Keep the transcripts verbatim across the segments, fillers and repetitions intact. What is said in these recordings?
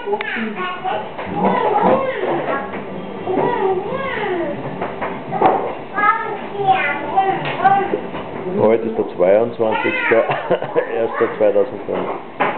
Heute ist der zweiundzwanzigste erster zweitausendfünf.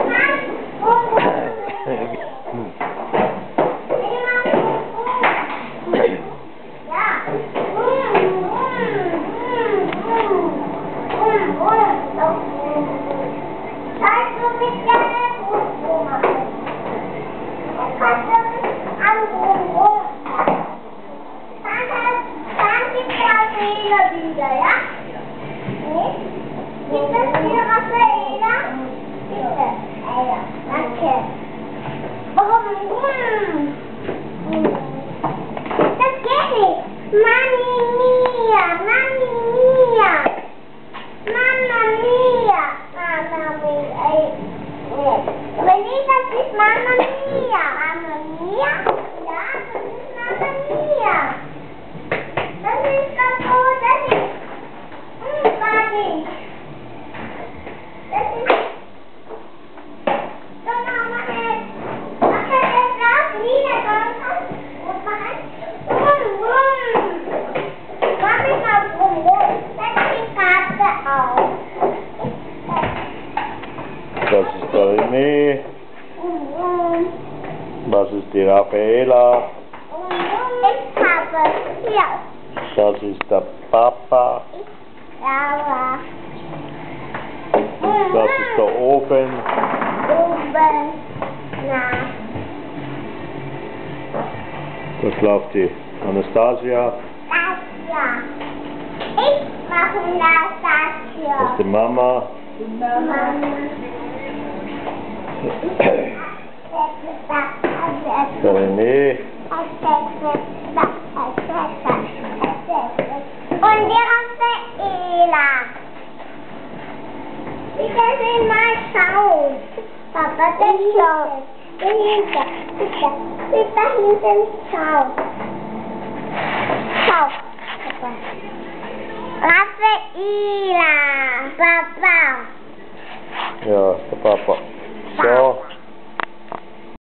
Das ist der René. Das ist die Raffaela. Ich habe hier. Das ist der Papa. Ja. Das ist der Ofen. Oben. Na. Da schlaft die Anastasia. Das ja. Ich mache das hier. Das ist die Mama. Mama. Der René. Und die Raffaela. Ich will mal schauen. Papa, der schaut. Dahinter. Bitte. Bitte da hinten schauen. Schau. Papa. Raffaela. Papa. Ja, der Papa. Ciao.